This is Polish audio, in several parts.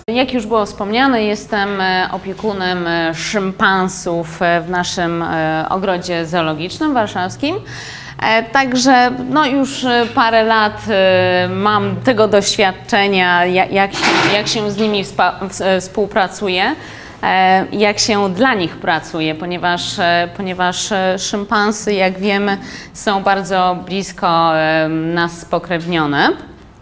Jak już było wspomniane, jestem opiekunem szympansów w naszym ogrodzie zoologicznym warszawskim. Także no już parę lat mam tego doświadczenia, jak się z nimi współpracuje, jak się dla nich pracuje, ponieważ szympansy, jak wiemy, są bardzo blisko nas spokrewnione.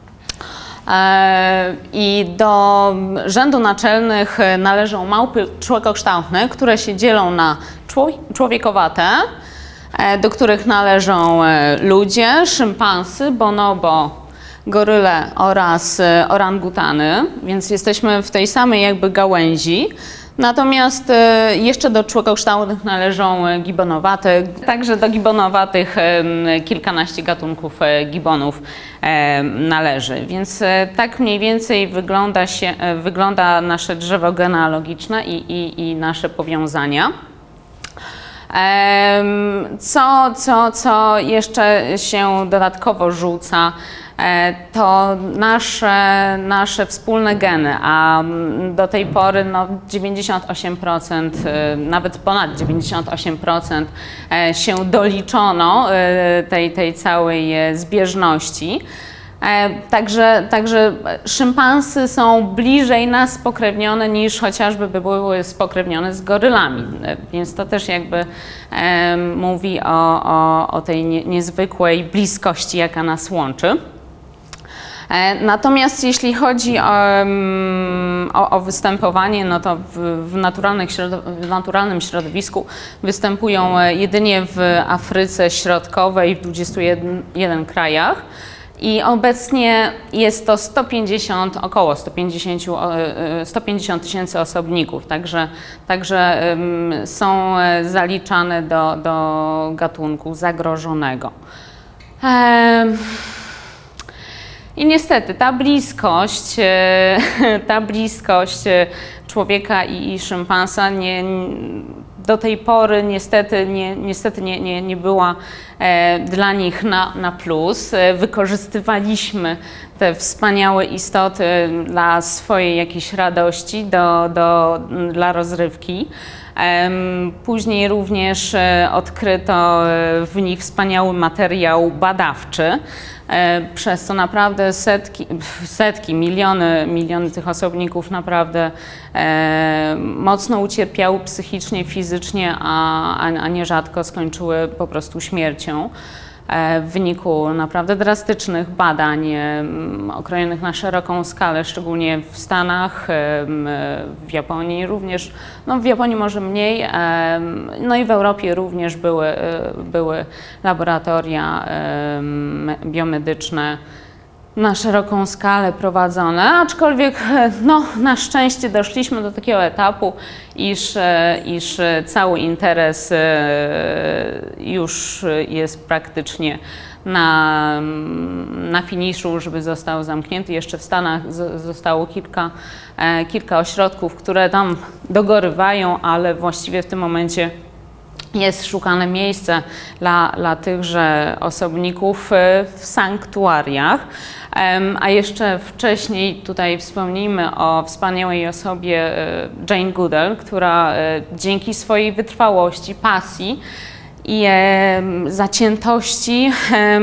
I do rzędu naczelnych należą małpy człekokształtne, które się dzielą na człowiekowate, do których należą ludzie, szympansy, bonobo, goryle oraz orangutany, więc jesteśmy w tej samej jakby gałęzi. Natomiast jeszcze do człowiekokształtnych należą gibonowate, także do gibonowatych kilkanaście gatunków gibonów należy. Więc tak mniej więcej wygląda nasze drzewo genealogiczne i nasze powiązania. Co jeszcze się dodatkowo rzuca, to nasze wspólne geny, a do tej pory no 98%, nawet ponad 98% się doliczono tej całej zbieżności. Także szympansy są bliżej nas spokrewnione niż chociażby by były spokrewnione z gorylami, więc to też jakby mówi o tej niezwykłej bliskości, jaka nas łączy. Natomiast jeśli chodzi o występowanie, no to w naturalnym środowisku występują jedynie w Afryce Środkowej w 21 krajach. I obecnie jest to około 150 tysięcy osobników, także są zaliczane do gatunku zagrożonego. I niestety ta bliskość człowieka i szympansa do tej pory niestety nie była dla nich na plus. Wykorzystywaliśmy te wspaniałe istoty dla swojej jakiejś radości, dla rozrywki. Później również odkryto w nich wspaniały materiał badawczy, przez co naprawdę setki, miliony tych osobników naprawdę mocno ucierpiały psychicznie, fizycznie, a nierzadko skończyły po prostu śmiercią w wyniku naprawdę drastycznych badań okrojonych na szeroką skalę, szczególnie w Stanach, w Japonii również, no w Japonii może mniej, no i w Europie również były laboratoria biomedyczne na szeroką skalę prowadzone, aczkolwiek no, na szczęście doszliśmy do takiego etapu, iż cały interes już jest praktycznie na finiszu, żeby został zamknięty. Jeszcze w Stanach zostało kilka ośrodków, które tam dogorywają, ale właściwie w tym momencie jest szukane miejsce dla tychże osobników w sanktuariach. A jeszcze wcześniej tutaj wspomnijmy o wspaniałej osobie Jane Goodall, która dzięki swojej wytrwałości, pasji i zaciętości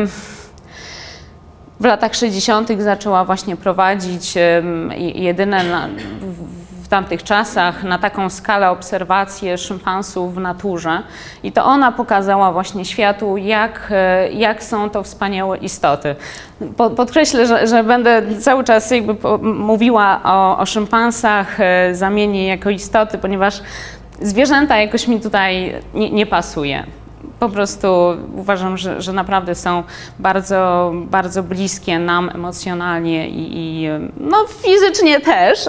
w latach 60. zaczęła właśnie prowadzić jedyne w tamtych czasach na taką skalę obserwacje szympansów w naturze i to ona pokazała właśnie światu, jak są to wspaniałe istoty. Podkreślę, że będę cały czas jakby mówiła o szympansach, zamienię jako istoty, ponieważ zwierzęta jakoś mi tutaj nie pasuje. Po prostu uważam, że naprawdę są bardzo, bardzo bliskie nam emocjonalnie i no fizycznie też,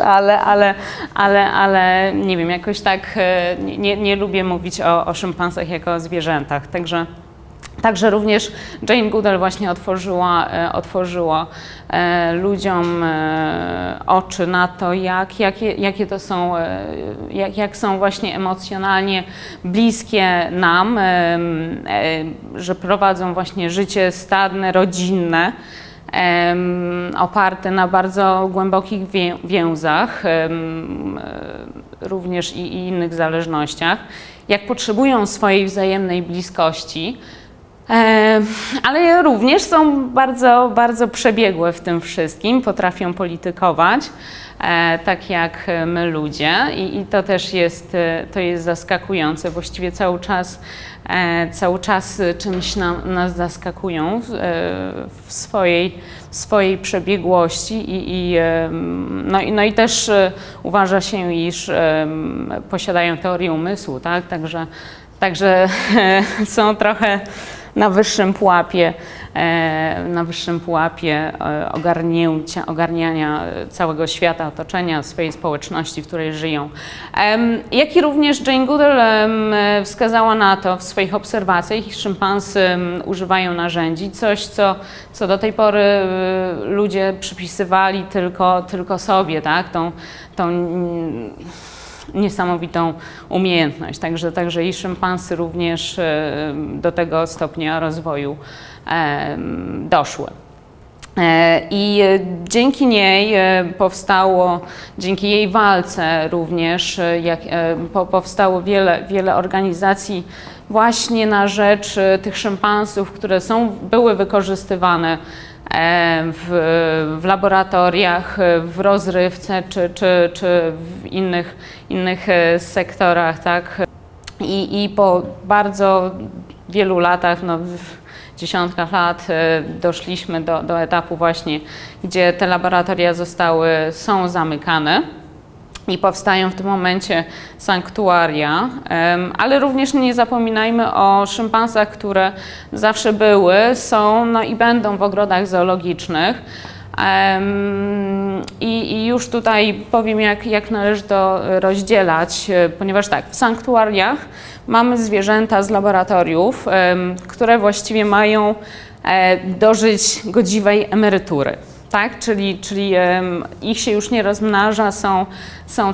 ale nie wiem, jakoś tak nie lubię mówić o szympansach jako o zwierzętach. Także również Jane Goodall właśnie otworzyła ludziom oczy na to, jakie to są, jak są właśnie emocjonalnie bliskie nam, że prowadzą właśnie życie stadne, rodzinne. oparte na bardzo głębokich więzach, również i innych zależnościach, jak potrzebują swojej wzajemnej bliskości, ale również są bardzo, bardzo przebiegłe w tym wszystkim, potrafią politykować, tak jak my ludzie i to też jest zaskakujące. Właściwie cały czas czymś nas zaskakują w swojej przebiegłości no i też uważa się, iż posiadają teorię umysłu, tak? Także są trochę na wyższym pułapie ogarniania całego świata, otoczenia, swojej społeczności, w której żyją. Jak i również Jane Goodall wskazała na to w swoich obserwacjach, iż szympansy używają narzędzi, coś co do tej pory ludzie przypisywali tylko sobie, tak? Tą niesamowitą umiejętność. Także i szympansy również do tego stopnia rozwoju doszły. I dzięki niej dzięki jej walce również powstało wiele organizacji właśnie na rzecz tych szympansów, które były wykorzystywane w laboratoriach, w rozrywce czy w innych sektorach, tak? I po bardzo wielu latach, dziesiątkach lat, doszliśmy do etapu właśnie, gdzie te laboratoria są zamykane i powstają w tym momencie sanktuaria, ale również nie zapominajmy o szympansach, które zawsze były, są, no i będą w ogrodach zoologicznych. I już tutaj powiem, jak należy to rozdzielać, ponieważ tak, w sanktuariach mamy zwierzęta z laboratoriów, które właściwie mają dożyć godziwej emerytury. Tak? Czyli ich się już nie rozmnaża, są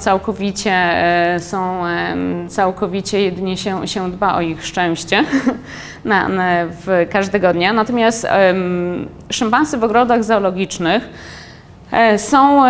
całkowicie jedynie się dba o ich szczęście każdego dnia. Natomiast szympansy w ogrodach zoologicznych są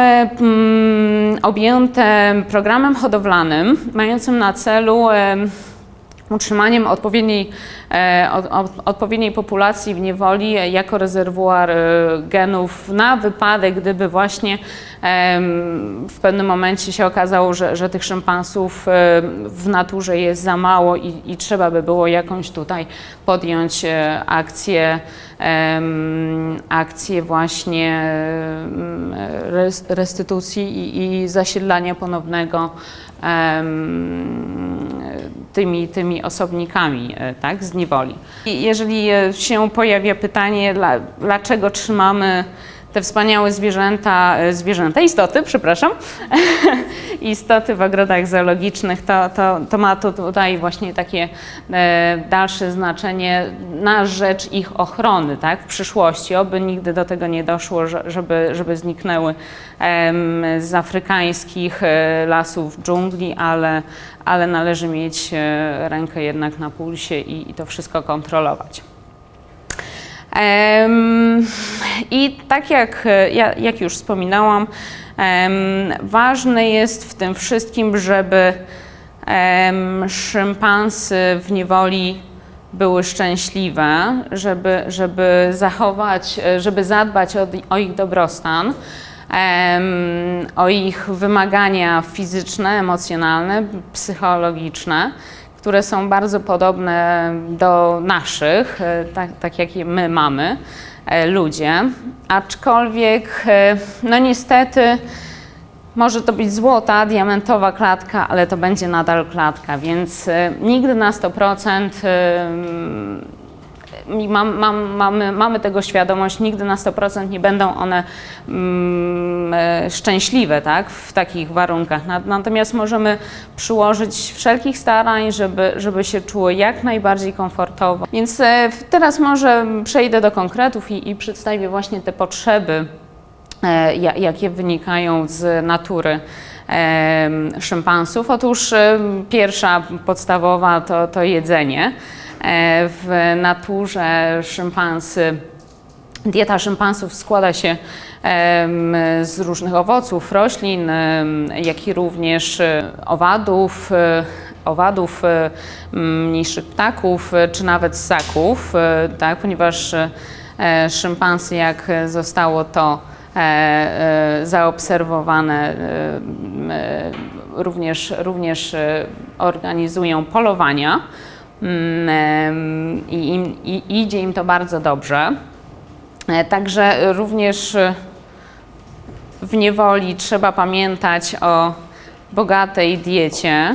objęte programem hodowlanym mającym na celu utrzymaniem odpowiedniej populacji w niewoli jako rezerwuar genów na wypadek, gdyby właśnie w pewnym momencie się okazało, że tych szympansów w naturze jest za mało i trzeba by było jakąś tutaj podjąć akcję właśnie restytucji i zasiedlania ponownego tymi osobnikami, tak, z niewoli. I jeżeli się pojawia pytanie, dlaczego trzymamy te wspaniałe istoty w ogrodach zoologicznych, to ma to tutaj właśnie takie dalsze znaczenie na rzecz ich ochrony, tak, w przyszłości. Oby nigdy do tego nie doszło, żeby zniknęły z afrykańskich lasów dżungli, ale należy mieć rękę jednak na pulsie i to wszystko kontrolować. I tak jak już wspominałam, ważne jest w tym wszystkim, żeby szympansy w niewoli były szczęśliwe, żeby zadbać o ich dobrostan, o ich wymagania fizyczne, emocjonalne, psychologiczne, które są bardzo podobne do naszych, tak jak my mamy, ludzie. Aczkolwiek, no niestety, może to być złota, diamentowa klatka, ale to będzie nadal klatka, więc nigdy na 100%, mamy tego świadomość, nigdy na 100% nie będą one szczęśliwe, tak, w takich warunkach. Natomiast możemy przyłożyć wszelkich starań, żeby się czuły jak najbardziej komfortowo. Więc teraz może przejdę do konkretów i przedstawię właśnie te potrzeby, jakie wynikają z natury szympansów. Otóż pierwsza podstawowa to jedzenie. W naturze szympansy Dieta szympansów składa się z różnych owoców, roślin, jak i również owadów, mniejszych ptaków, czy nawet ssaków, tak, ponieważ szympansy, jak zostało to zaobserwowane, również organizują polowania i idzie im to bardzo dobrze. Także również w niewoli trzeba pamiętać o bogatej diecie,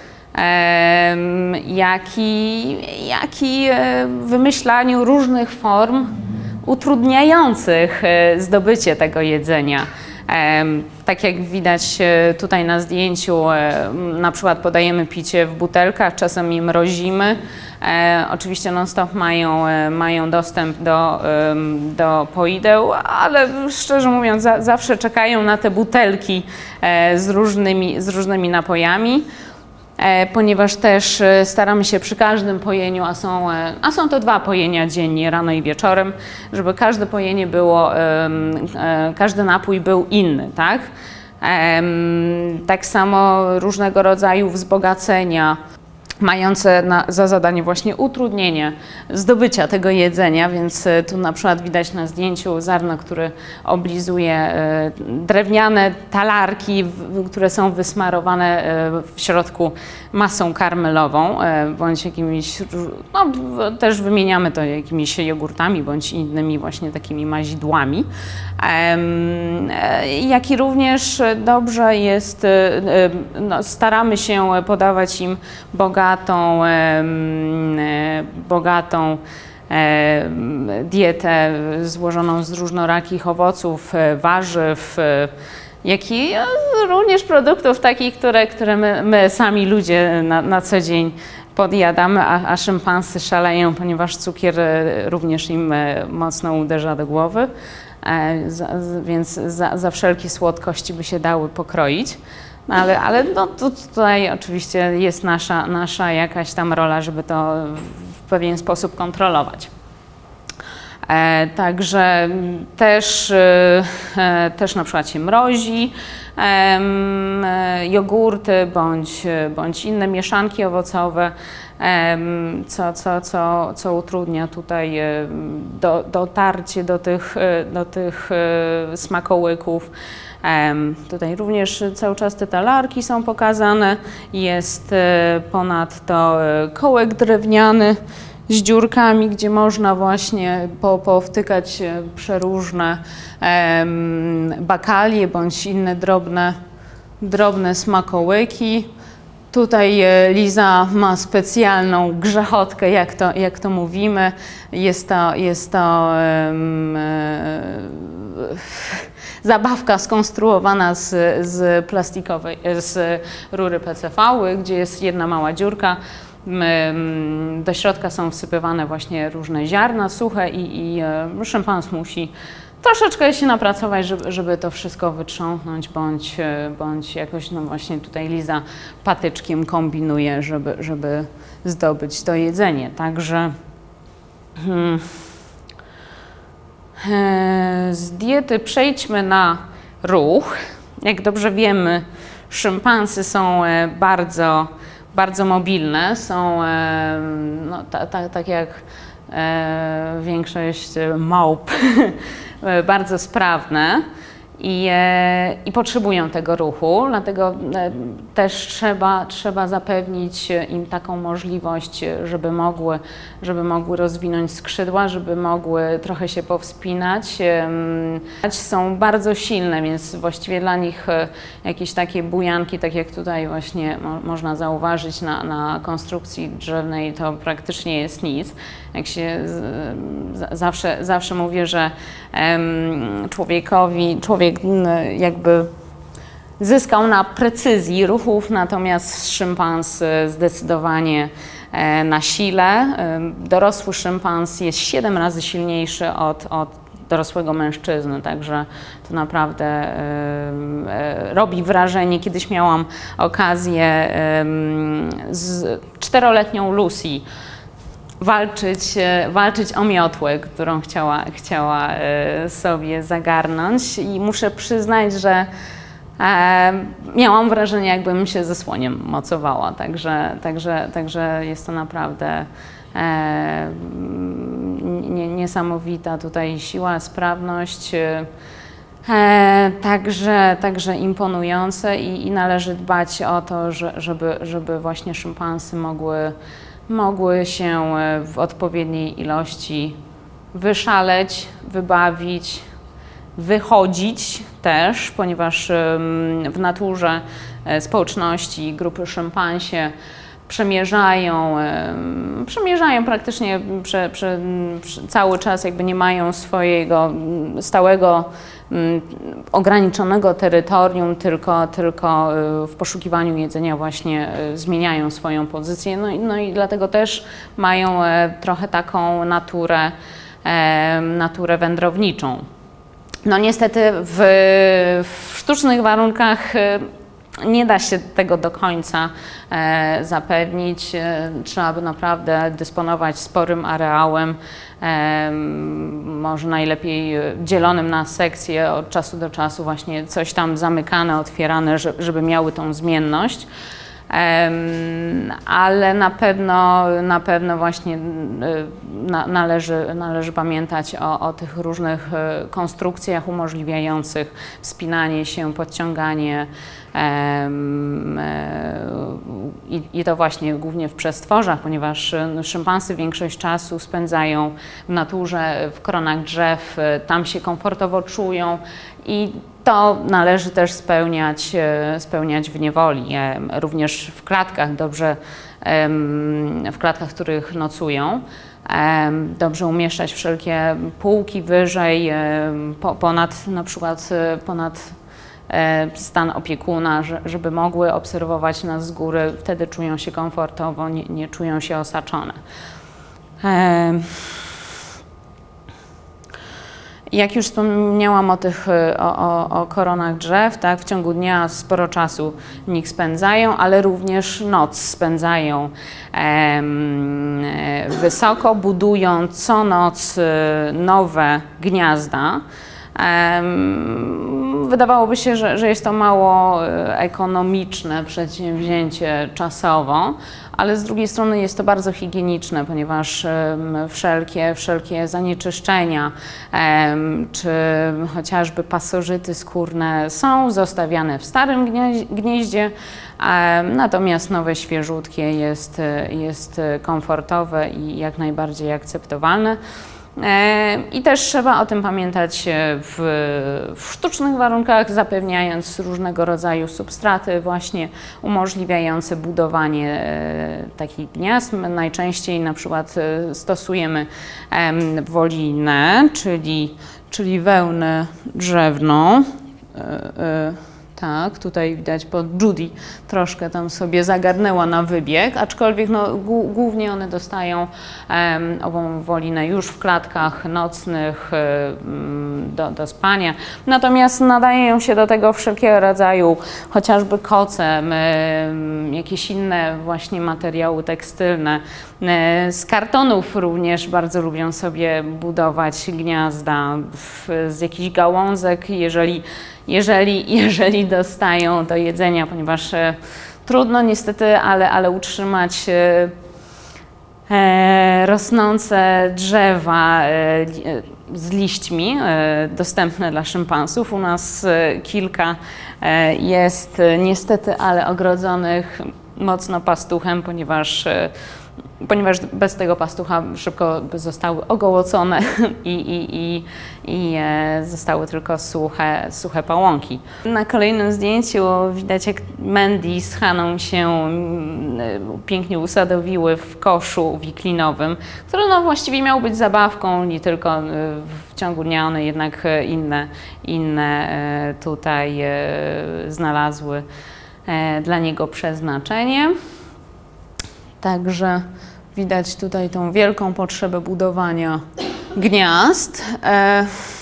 jak i wymyślaniu różnych form utrudniających zdobycie tego jedzenia. Tak jak widać tutaj na zdjęciu, na przykład podajemy picie w butelkach, czasem je mrozimy. Oczywiście non-stop mają dostęp do poideł, ale szczerze mówiąc zawsze czekają na te butelki z różnymi napojami. Ponieważ też staramy się przy każdym pojeniu, a są to 2 pojenia dziennie, rano i wieczorem, żeby każde pojenie było, każdy napój był inny, tak? Tak samo różnego rodzaju wzbogacenia, mające za zadanie właśnie utrudnienie zdobycia tego jedzenia, więc tu na przykład widać na zdjęciu Zarno, który oblizuje drewniane talarki, które są wysmarowane w środku masą karmelową, bądź jakimiś, no też wymieniamy to jakimiś jogurtami, bądź innymi właśnie takimi mazidłami. Jak i również dobrze jest, no, staramy się podawać im bogatą dietę złożoną z różnorakich owoców, warzyw, jak i również produktów takich, które my sami ludzie na co dzień podjadamy, a szympansy szaleją, ponieważ cukier również im mocno uderza do głowy, więc za wszelkie słodkości by się dały pokroić. Ale no, tutaj oczywiście jest nasza jakaś tam rola, żeby to w pewien sposób kontrolować. Także też na przykład się mrozi jogurty bądź inne mieszanki owocowe, co utrudnia tutaj dotarcie do tych smakołyków. Tutaj również cały czas te talarki są pokazane. Jest ponadto kołek drewniany z dziurkami, gdzie można właśnie powtykać przeróżne bakalie bądź inne drobne smakołyki. Tutaj Liza ma specjalną grzechotkę, jak to mówimy. Jest to zabawka skonstruowana z plastikowej, z rury PCV, gdzie jest jedna mała dziurka. Do środka są wsypywane właśnie różne ziarna suche i szympans musi troszeczkę się napracować, żeby to wszystko wytrząsnąć, bądź jakoś, no właśnie tutaj Liza patyczkiem kombinuje, żeby zdobyć to jedzenie. Także z diety przejdźmy na ruch. Jak dobrze wiemy, szympansy są bardzo mobilne, są no, tak jak większość małp bardzo sprawne i potrzebują tego ruchu, dlatego też trzeba zapewnić im taką możliwość, żeby mogły rozwinąć skrzydła, żeby mogły trochę się powspinać. Są bardzo silne, więc właściwie dla nich jakieś takie bujanki, tak jak tutaj właśnie można zauważyć na konstrukcji drzewnej, to praktycznie jest nic. Jak się zawsze mówię, że człowiek jakby zyskał na precyzji ruchów, natomiast szympans zdecydowanie na sile. Dorosły szympans jest 7 razy silniejszy od dorosłego mężczyzny, także to naprawdę robi wrażenie. Kiedyś miałam okazję z 4-letnią Lucy walczyć o miotłę, którą chciała sobie zagarnąć i muszę przyznać, że miałam wrażenie, jakbym się ze słoniem mocowała, także jest to naprawdę niesamowita tutaj siła, sprawność, także imponujące i należy dbać o to, żeby właśnie szympansy mogły się w odpowiedniej ilości wyszaleć, wybawić, wychodzić też, ponieważ w naturze społeczności grupy szympansie przemierzają praktycznie cały czas, jakby nie mają swojego stałego, ograniczonego terytorium, tylko w poszukiwaniu jedzenia właśnie zmieniają swoją pozycję. No i dlatego też mają trochę taką naturę wędrowniczą. No niestety w sztucznych warunkach nie da się tego do końca zapewnić. Trzeba by naprawdę dysponować sporym areałem, może najlepiej dzielonym na sekcje, od czasu do czasu właśnie coś tam zamykane, otwierane, żeby miały tą zmienność. Ale na pewno właśnie należy pamiętać o tych różnych konstrukcjach umożliwiających wspinanie się, podciąganie i to właśnie głównie w przestworzach, ponieważ szympansy większość czasu spędzają w naturze, w koronach drzew, tam się komfortowo czują i to należy też spełniać w niewoli, również w klatkach w klatkach, w których nocują. Dobrze umieszczać wszelkie półki wyżej, na przykład ponad stan opiekuna, żeby mogły obserwować nas z góry, wtedy czują się komfortowo, nie czują się osaczone. Jak już wspomniałam o koronach drzew, tak, w ciągu dnia sporo czasu w nich spędzają, ale również noc spędzają wysoko, budują co noc nowe gniazda. Wydawałoby się, że jest to mało ekonomiczne przedsięwzięcie czasowo, ale z drugiej strony jest to bardzo higieniczne, ponieważ wszelkie zanieczyszczenia czy chociażby pasożyty skórne są zostawiane w starym gnieździe, natomiast nowe, świeżutkie jest komfortowe i jak najbardziej akceptowalne. I też trzeba o tym pamiętać w sztucznych warunkach, zapewniając różnego rodzaju substraty właśnie umożliwiające budowanie takich gniazd. My najczęściej na przykład stosujemy wolinę, czyli wełnę drzewną. Tak, tutaj widać, bo Judy troszkę tam sobie zagarnęła na wybieg, aczkolwiek no, głównie one dostają ową wolinę już w klatkach nocnych do spania. Natomiast nadają się do tego wszelkiego rodzaju, chociażby koce, jakieś inne właśnie materiały tekstylne. Z kartonów również bardzo lubią sobie budować gniazda z jakichś gałązek, jeżeli dostają do jedzenia, ponieważ trudno niestety, ale utrzymać rosnące drzewa z liśćmi dostępne dla szympansów. U nas kilka jest niestety, ale ogrodzonych mocno pastuchem, ponieważ bez tego pastucha szybko zostały ogołocone i zostały tylko suche pałąki. Na kolejnym zdjęciu widać, jak Mandy z Haną się pięknie usadowiły w koszu wiklinowym, który no właściwie miał być zabawką, nie tylko w ciągu dnia, one jednak inne tutaj znalazły dla niego przeznaczenie. Także widać tutaj tą wielką potrzebę budowania gniazd.